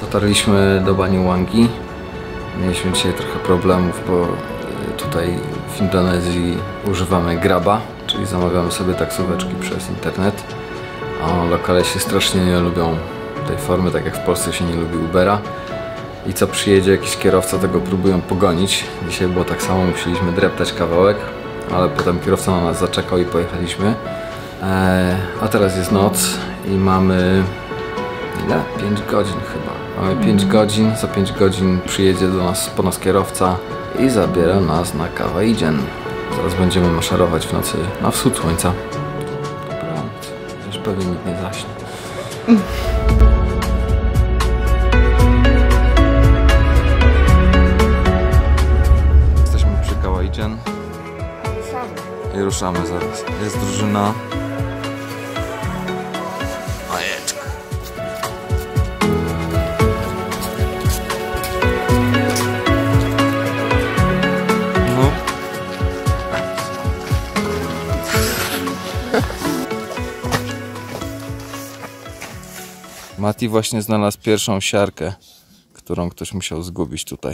Dotarliśmy do Banyuwangi. Mieliśmy dzisiaj trochę problemów, bo tutaj w Indonezji używamy Graba, czyli zamawiamy sobie taksóweczki przez internet. A lokale się strasznie nie lubią tej formy, tak jak w Polsce się nie lubi Ubera. I co przyjedzie jakiś kierowca, tego próbują pogonić. Dzisiaj było tak samo, musieliśmy dreptać kawałek, ale potem kierowca na nas zaczekał i pojechaliśmy. A teraz jest noc i mamy... ile? 5 godzin chyba. Mamy 5 godzin, za 5 godzin przyjedzie do nas po nas kierowca i zabiera nas na Kawajidzian. Zaraz będziemy maszerować w nocy na wschód słońca. Dobranoc. Już pewnie nikt nie zaśnie. Jesteśmy przy Kawajidzian i ruszamy zaraz. Jest drużyna. Majeczka. No. Mati właśnie znalazł pierwszą siarkę, którą ktoś musiał zgubić tutaj.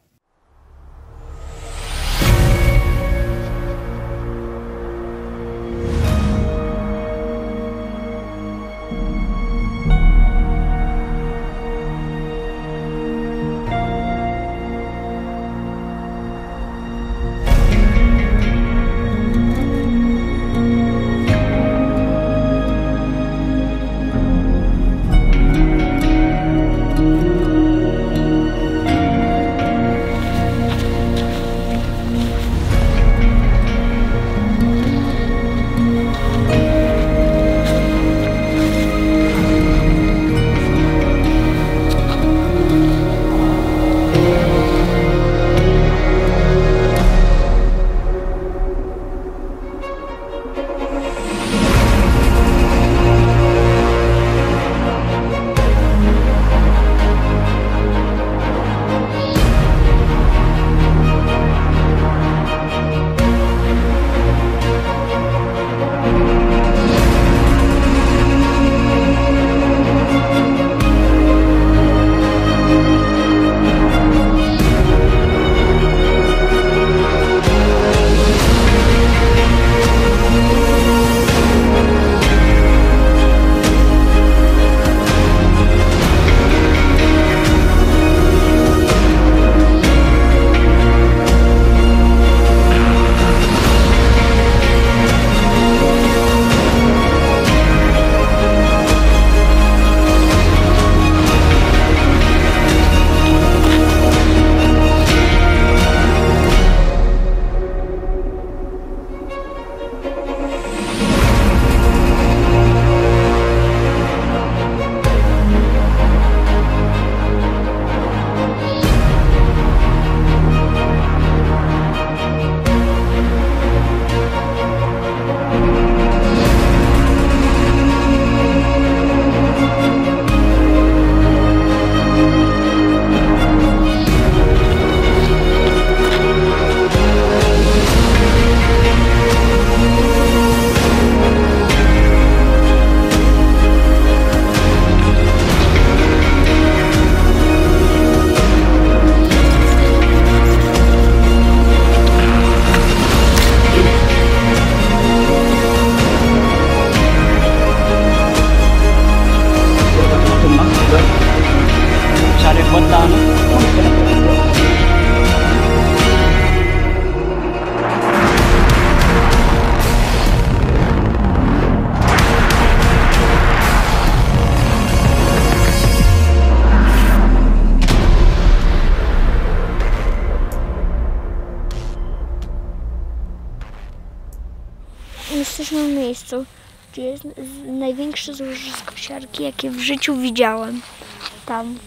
Jesteśmy w miejscu, gdzie jest największe złożysko siarki, jakie w życiu widziałem. Tam.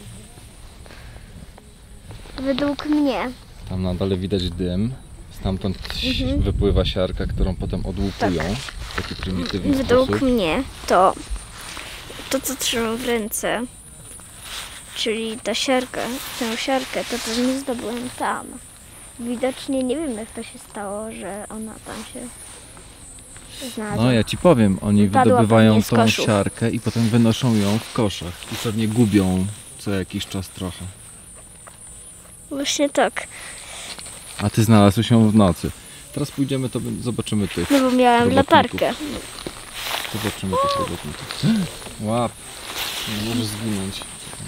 Według mnie. Tam na dole widać dym. Stamtąd wypływa siarka, którą potem odłupują w taki prymitywny Według sposób. mnie to co trzymam w ręce, czyli ta siarka, tę siarkę, to pewnie zdobyłem tam. Widocznie nie wiem, jak to się stało, że ona tam się znalazła. No ja ci powiem, oni Wypadła wydobywają pewnie z tą koszu. siarkę i potem wynoszą ją w koszach i pewnie gubią co jakiś czas trochę. Właśnie tak. A ty znalazłeś ją w nocy. Teraz pójdziemy, to zobaczymy tych. No bo miałem robotników. latarkę. Zobaczymy tych robotników. Łap. Nie możesz zginąć.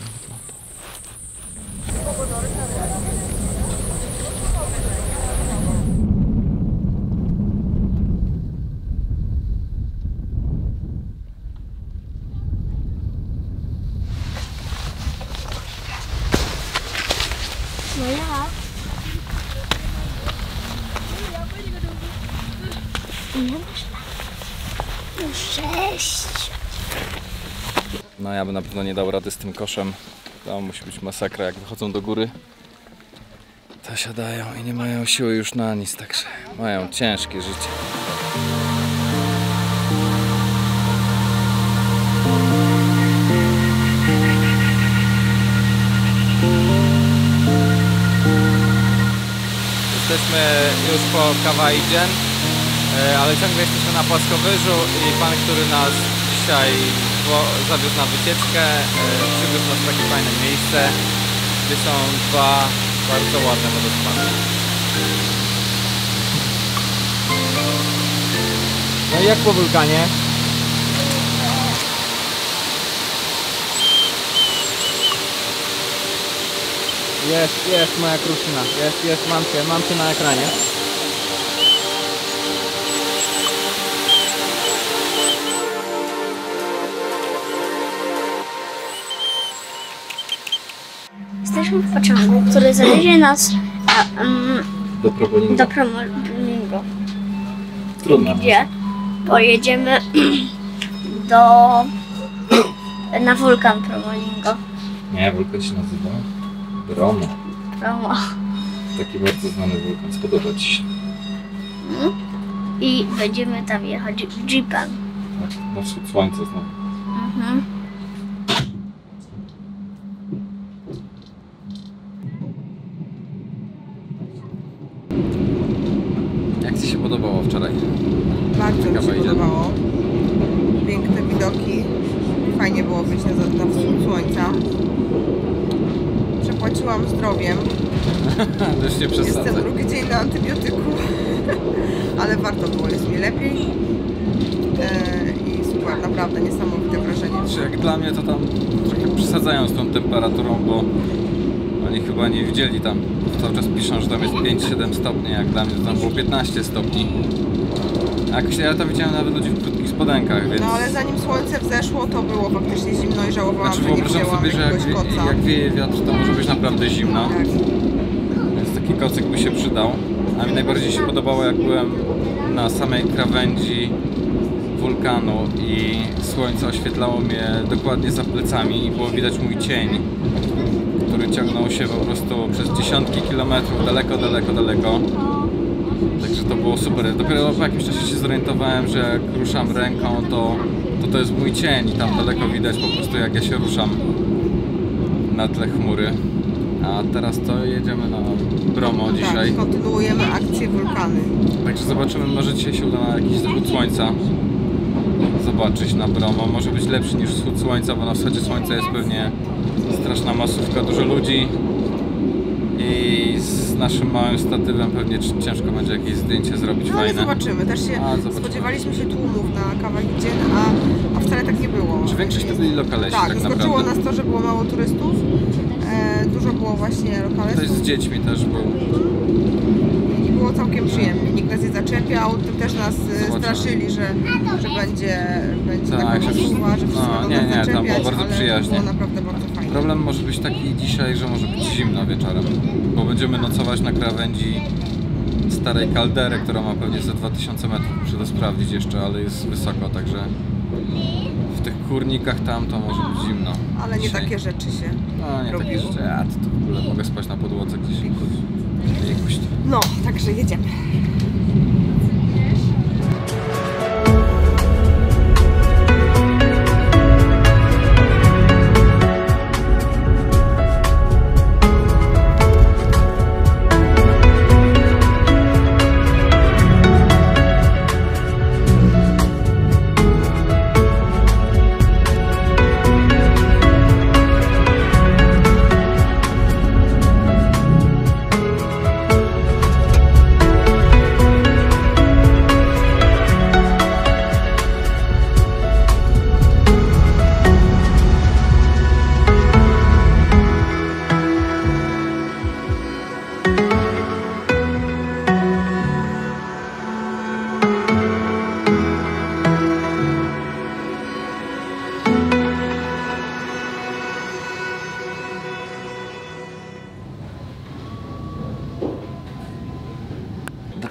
No ja. Nie masz no 6. No ja bym na pewno nie dał rady z tym koszem. To musi być masakra, jak wychodzą do góry. To siadają i nie mają siły już na nic, także mają ciężkie życie. Jesteśmy już po Kawaidzie, ale ciągle jesteśmy na płaskowyżu i pan, który nas dzisiaj zawiózł na wycieczkę, przywiózł nas w takie fajne miejsce, gdzie są dwa bardzo ładne wodospady. No i jak po wulkanie? Jest moja kruszyna. Jest, mam cię na ekranie. Jesteśmy w pociągu, który zawiezie nas Do Probolinggo. do Probolinggo. Trudno. Gdzie pojedziemy na wulkan Probolinggo. Nie, wulkan się nazywa Bromo. Bromo. Taki bardzo znany wulkan, spodoba ci się. I będziemy tam jechać jeepem. Na wschód słońca znowu. Mhm. Jak ci się podobało wczoraj? Bardzo mi się podobało. Piękne widoki. Fajnie było być na wschód słońca. Przepłaciłam zdrowiem. Też nie przesadzę. Jestem drugi dzień na antybiotyku. Ale warto było, jest mi lepiej. I super, naprawdę niesamowite wrażenie. Jak dla mnie to tam trochę przesadzają z tą temperaturą, bo oni chyba nie widzieli tam. Cały czas piszą, że tam jest 5-7 stopni, jak dla mnie to tam było 15 stopni. Jakoś ja tam widziałem nawet ludzi w krótkich spodenkach, więc... No ale zanim słońce wzeszło, to było faktycznie zimno i żałowałam, Znaczy że nie wyobrażam wzięłam sobie, że jakiegoś koca. jak wieje wiatr, to może być naprawdę zimno. Tak. Więc taki kocyk by się przydał. A mi najbardziej się podobało, jak byłem na samej krawędzi wulkanu i słońce oświetlało mnie dokładnie za plecami i było widać mój cień, który ciągnął się po prostu przez dziesiątki kilometrów daleko. Także to było super. Dopiero po jakimś czasie się zorientowałem, że jak ruszam ręką, to jest mój cień i tam daleko widać po prostu, jak ja się ruszam na tle chmury. A teraz to jedziemy na Bromo dzisiaj. Tak, kontynuujemy akcję wulkany. Także zobaczymy, może dzisiaj się uda na jakiś zachód słońca zobaczyć na Bromo. Może być lepszy niż wschód słońca, bo na wschodzie słońca jest pewnie straszna masówka, dużo ludzi. I z naszym małym statywem pewnie ciężko będzie jakieś zdjęcie zrobić No ale fajne. zobaczymy. Też się spodziewaliśmy się tłumów na Kawaidzie, a wcale tak nie było. Czy większość to byli lokalesi tak zaskoczyło naprawdę? nas to, że było mało turystów. Dużo było właśnie lokalesów. Ktoś z dziećmi też był. I było całkiem przyjemnie. Nikt nas nie zaczepiał. Tym też nas straszyli, że będzie Tak, taka że maszywa, że wszyscy będą nas tam zaczepiać, było bardzo ale przyjaźnie. było naprawdę bardzo fajnie. Problem może być taki dzisiaj, że może być zimno wieczorem, bo będziemy nocować na krawędzi starej kaldery, która ma pewnie ze 2000 metrów. Muszę to sprawdzić jeszcze, ale jest wysoko, także w tych kurnikach tam to może być zimno. Ale nie dzisiaj. takie rzeczy się No nie robiło. takie rzeczy, to w ogóle mogę spać na podłodze gdzieś. Jakoś. No, także jedziemy.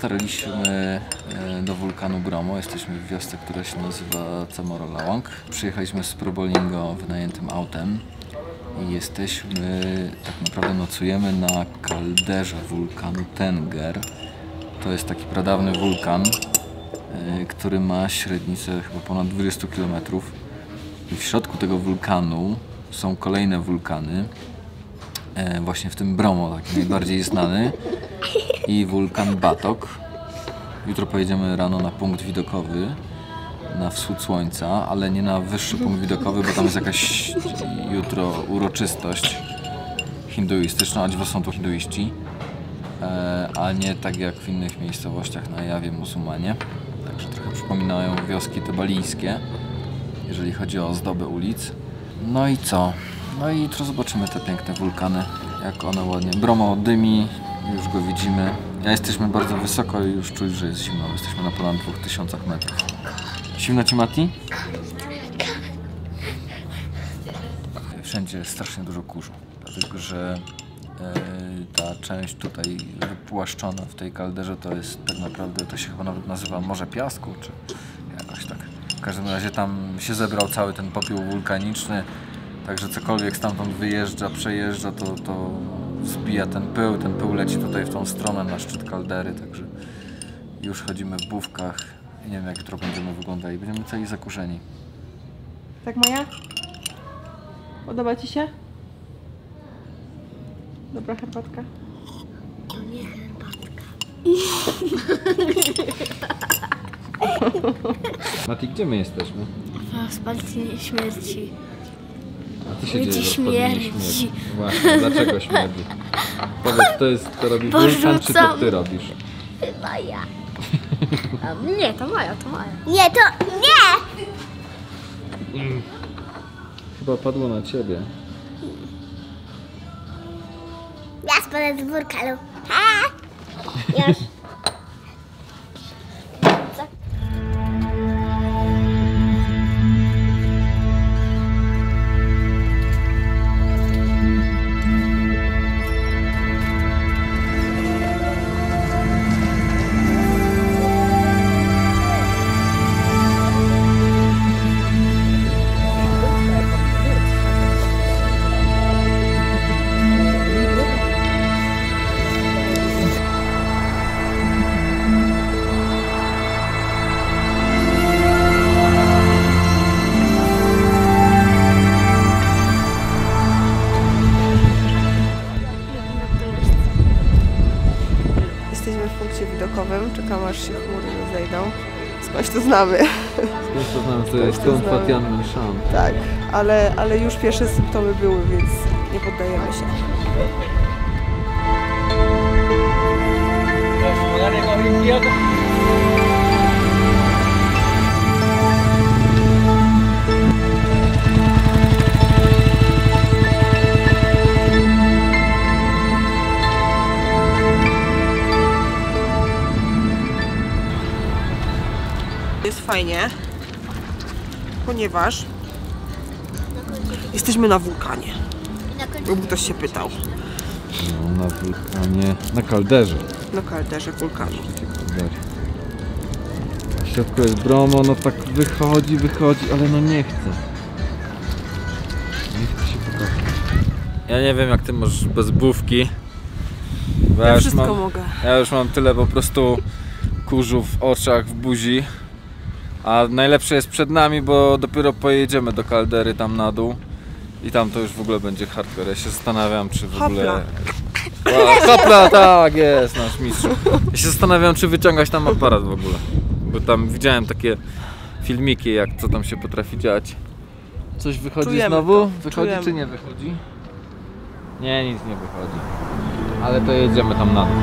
dotarliśmy do wulkanu Bromo. Jesteśmy w wiosce, która się nazywa Chamorro-Lawang. Przyjechaliśmy z Probolinggo wynajętym autem i jesteśmy, tak naprawdę nocujemy na kalderze wulkanu Tenger. To jest taki pradawny wulkan, który ma średnicę chyba ponad 20 km. I w środku tego wulkanu są kolejne wulkany. Właśnie w tym Bromo, taki najbardziej znany, i wulkan Batok. Jutro pojedziemy rano na punkt widokowy na wschód słońca, ale nie na wyższy punkt widokowy, bo tam jest jakaś jutro uroczystość hinduistyczna, a są tu hinduiści, a nie tak jak w innych miejscowościach na Jawie muzułmanie. Także trochę przypominają wioski tebalijskie, jeżeli chodzi o ozdobę ulic. No i co? No i jutro zobaczymy te piękne wulkany, jak one ładnie. Bromo dymi, już go widzimy. Jesteśmy bardzo wysoko i już czuć, że jest zimno. Jesteśmy na ponad 2000 metrów. Zimno ci, Mati? Wszędzie jest strasznie dużo kurzu, dlatego że ta część tutaj wypłaszczona w tej kalderze to jest tak naprawdę, to się chyba nawet nazywa Morze Piasku, czy jakoś tak. W każdym razie tam się zebrał cały ten popiół wulkaniczny. Także cokolwiek stamtąd wyjeżdża, przejeżdża, to zbija ten pył leci tutaj w tą stronę na szczyt kaldery, także już chodzimy w bufkach i nie wiem, jak jutro będziemy wyglądali, będziemy cali zakurzeni. Tak, Maja? Podoba ci się? Dobra herbatka? To nie herbatka. Mati, gdzie my jesteśmy? W Spalnie Śmierci. A co się Gdzie dzieje? śmierdzi? Właśnie, dlaczego śmierdzi? Powiedz, to robi wulkan, czy to ty robisz? Chyba ja. Nie, to Maja, to Maja. Nie, to nie! Chyba padło na ciebie. Ja spadam z wulkanu. Ha! Już. Co? Jesteśmy w punkcie widokowym, czekamy aż się chmury rozejdą. Skądś to znamy. Skąd to znamy? To jest Stąd Fatian Shan. Tak, ale już pierwsze symptomy były, więc nie poddajemy się. Jest fajnie, ponieważ jesteśmy na wulkanie, jakby ktoś się pytał. No, na wulkanie, na kalderze. Na kalderze wulkanu. W środku jest Bromo, no tak wychodzi, ale no nie chce. Nie chce się pokazać. Ja nie wiem, jak ty możesz bez bufki. Bo Ja wszystko mogę. Ja już mam tyle po prostu kurzu w oczach, w buzi. A najlepsze jest przed nami, bo dopiero pojedziemy do kaldery tam na dół. I tam to już w ogóle będzie hardcore. Ja się zastanawiam, czy w ogóle... Hopla, tak jest, nasz mistrz. Ja się zastanawiam, czy wyciągać tam aparat w ogóle. Bo tam widziałem takie filmiki, jak co tam się potrafi dziać. Coś wychodzi Czujemy znowu? to. Wychodzi Czujemy. czy nie wychodzi? Nie, nic nie wychodzi. Ale to jedziemy tam na dół.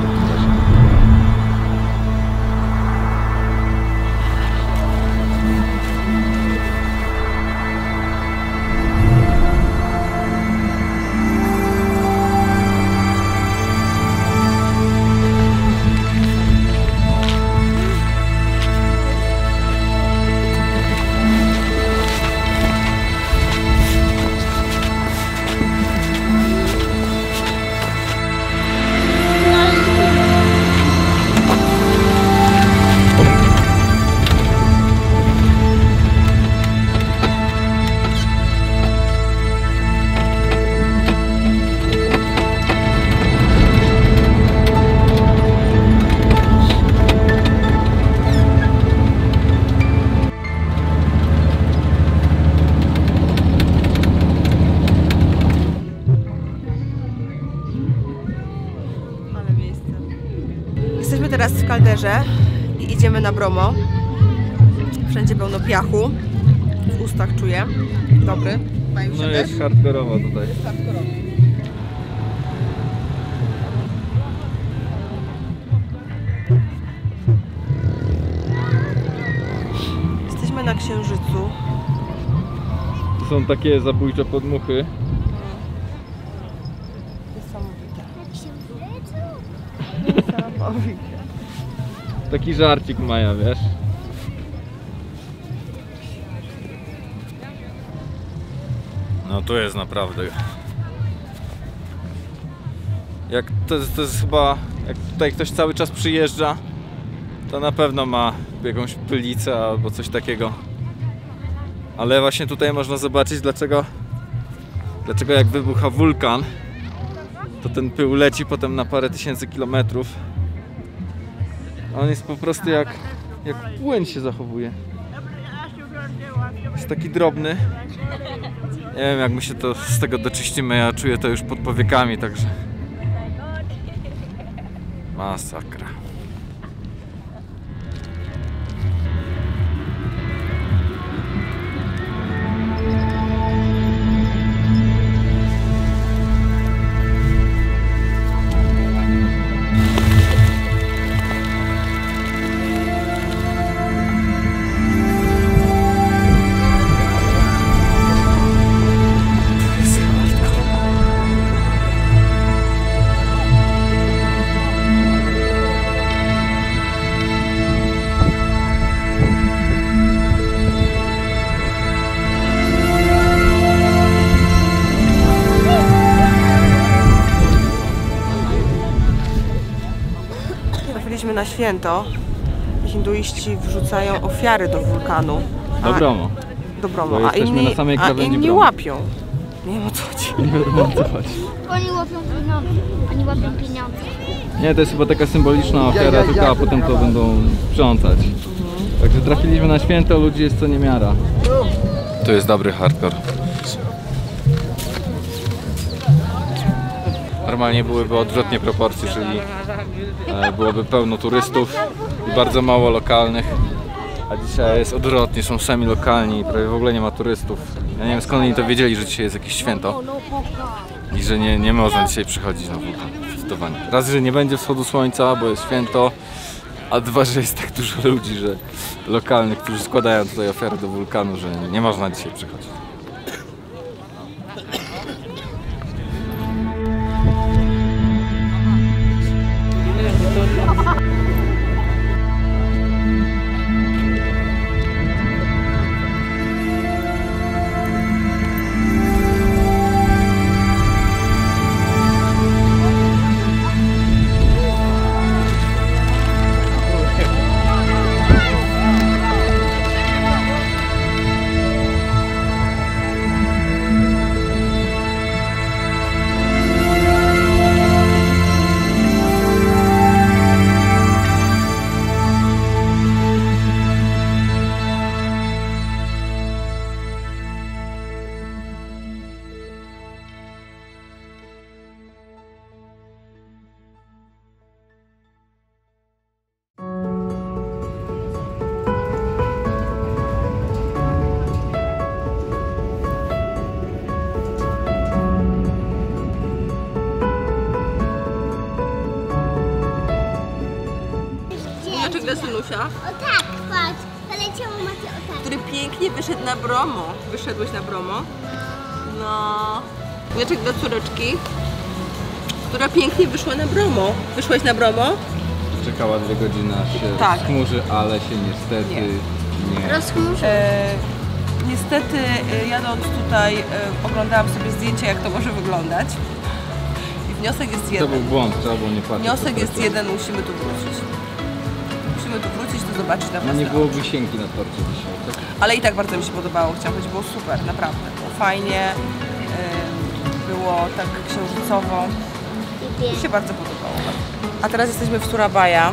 teraz w kalderze i idziemy na Bromo. Wszędzie pełno piachu. W ustach czuję. Dobry. Mają się No też? jest hardkorowo tutaj. Jest hardkorowo. Jesteśmy na Księżycu. Są takie zabójcze podmuchy. Niesamowite. Niesamowite. Taki żarcik Maja, wiesz? No tu jest naprawdę. Jak to jest chyba, jak tutaj ktoś cały czas przyjeżdża, to na pewno ma jakąś pylicę albo coś takiego. Ale właśnie tutaj można zobaczyć, dlaczego jak wybucha wulkan, to ten pył leci potem na parę tysięcy kilometrów. A on jest po prostu jak płyn się zachowuje. Jest taki drobny. Nie wiem, jak my się to z tego doczyścimy, ja czuję to już pod powiekami, także masakra. Trafiliśmy na święto. Hinduiści wrzucają ofiary do wulkanu. Do Bromo. Do Bromo. Bo A jesteśmy na samej a krawędzi inni Bromo. łapią. Nie wiem, o co chodzi. Nie wiadomo, o co chodzi. Oni łapią pieniądze. Oni łapią pieniądze. Nie, to jest chyba taka symboliczna ofiara, tylko a potem to będą sprzątać. Także trafiliśmy na święto, ludzi jest co niemiara. To jest dobry hardcore. Normalnie byłyby odwrotnie proporcje, czyli byłoby pełno turystów i bardzo mało lokalnych. A dzisiaj jest odwrotnie, są sami lokalni i prawie w ogóle nie ma turystów. Ja nie wiem, skąd oni to wiedzieli, że dzisiaj jest jakieś święto i że nie można dzisiaj przychodzić na wulkan. Zdecydowanie. Raz, że nie będzie wschodu słońca, bo jest święto, a dwa, że jest tak dużo ludzi, że lokalnych, którzy składają tutaj ofiarę do wulkanu, że nie można dzisiaj przychodzić. Synusia, O tak, patrz. Poleciało macie o tak. który pięknie wyszedł na Bromo. Wyszedłeś na Bromo? No. Wnieczek dla córeczki, która pięknie wyszła na Bromo. Wyszłaś na Bromo? Czekała 2 godziny, aż się Tak. chmurzy, ale się niestety nie. Rozchmurzy. Niestety jadąc tutaj oglądałam sobie zdjęcia, jak to może wyglądać. I wniosek jest To jeden. był błąd, trzeba było nie patrzeć. Wniosek jest jeden, musimy tu wrócić. Musimy tu wrócić, to zobaczyć na No własne nie było oczy. wisienki na torcie dzisiaj, tak? Ale i tak bardzo mi się podobało, chciałam powiedzieć, było super, naprawdę. Było fajnie, było tak księżycowo. Mi się bardzo podobało. A teraz jesteśmy w Surabaya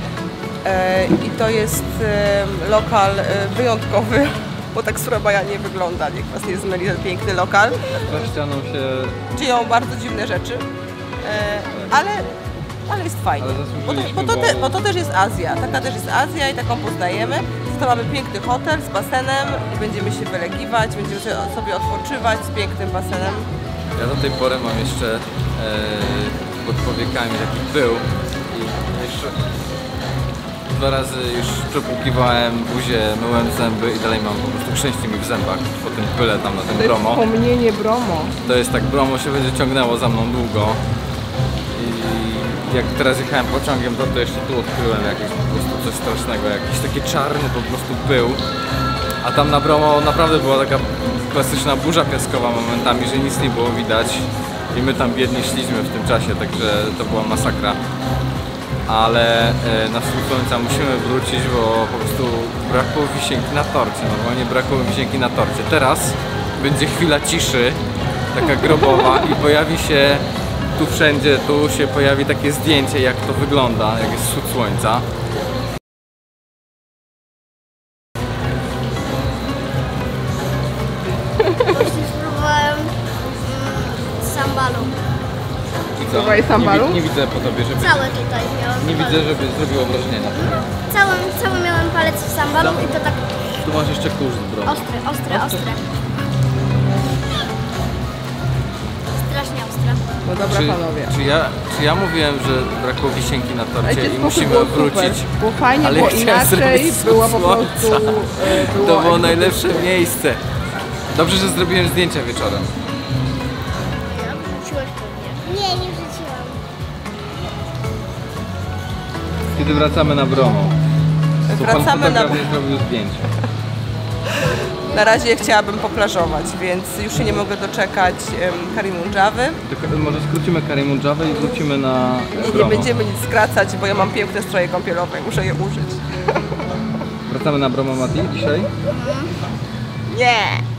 i to jest lokal wyjątkowy, bo tak Surabaya nie wygląda, niech was nie zmyli, ten piękny lokal. Za ścianą się... Dzieją bardzo dziwne rzeczy, ale ale jest fajnie. Ale zasłużyliśmy, Bo to też jest Azja, taka też jest Azja i taką poznajemy. To mamy piękny hotel z basenem i będziemy się wylegiwać, będziemy sobie odpoczywać z pięknym basenem. Ja do tej pory mam jeszcze pod powiekami taki pył i jeszcze 2 razy już przepłukiwałem buzię, myłem zęby i dalej mam po prostu krzęści mi w zębach po tym pyle tam na tym bromo. Wspomnienie Bromo. To jest tak, bromo się będzie ciągnęło za mną długo i jak teraz jechałem pociągiem, to jeszcze tu odkryłem jakieś po prostu coś strasznego, jakiś taki czarny po prostu pył. A tam na bromo naprawdę była taka klasyczna burza piaskowa momentami, że nic nie było widać i my tam biednie szliśmy w tym czasie, także to była masakra. Ale na wschód słońca musimy wrócić, bo po prostu brakło wisienki na torcie, normalnie brakło wisienki na torcie. Teraz będzie chwila ciszy, taka grobowa i pojawi się tu wszędzie, tu się pojawi takie zdjęcie, jak to wygląda, jak jest wschód słońca. Właśnie spróbowałem sambalu. I co? Próbowałeś sambalu? Nie widzę po tobie, żeby... Całe tutaj miałem. Nie widzę, żeby zrobiło wrażenie na tobie. Cały miałem palec w sambalu i to tak Tu masz jeszcze kurz z bromu. ostre. Strasznie ostre. No dobra panowie. Czy ja mówiłem, że brakło wisienki na torcie Słuchajcie, i spokój, musimy było wrócić? super. Było fajnie, Ale było ja chciałem inaczej, zrobić było po słońca. prostu... To było najlepsze miejsce. Dobrze, że zrobiłem zdjęcia wieczorem. Ja wrzuciłeś pewnie. Nie wrzuciłam. Kiedy wracamy na bromo? Bo pan Wracamy na... fotograf nie zrobił zdjęcia. Na razie chciałabym poplażować, więc już się nie mogę doczekać Karimundżawy. Tylko może skrócimy Karimundżawę i wrócimy na Nie bromo. będziemy nic skracać, bo ja mam piękne stroje kąpielowe i muszę je użyć. Wracamy na bromo, Mati, dzisiaj? Nie!